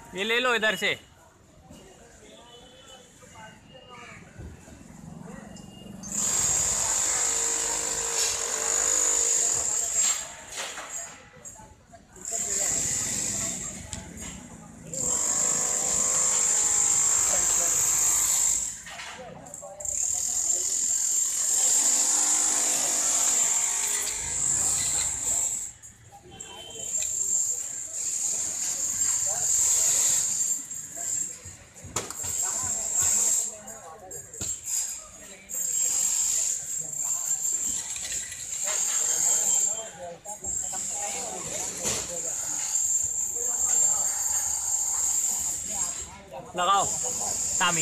ये ले लो इधर से। लगाओ टामी।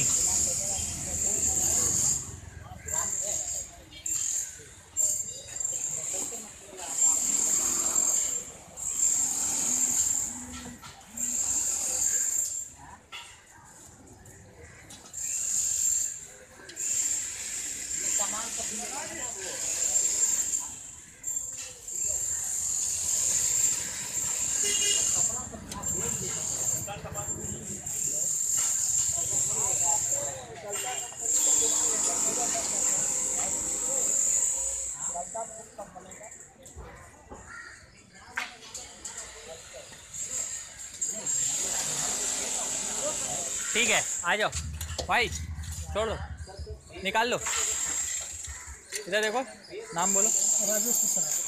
ठीक है, आ जाओ भाई, छोड़ दो, निकाल लो। इधर देखो, नाम बोलो। राजेश प्रसाद।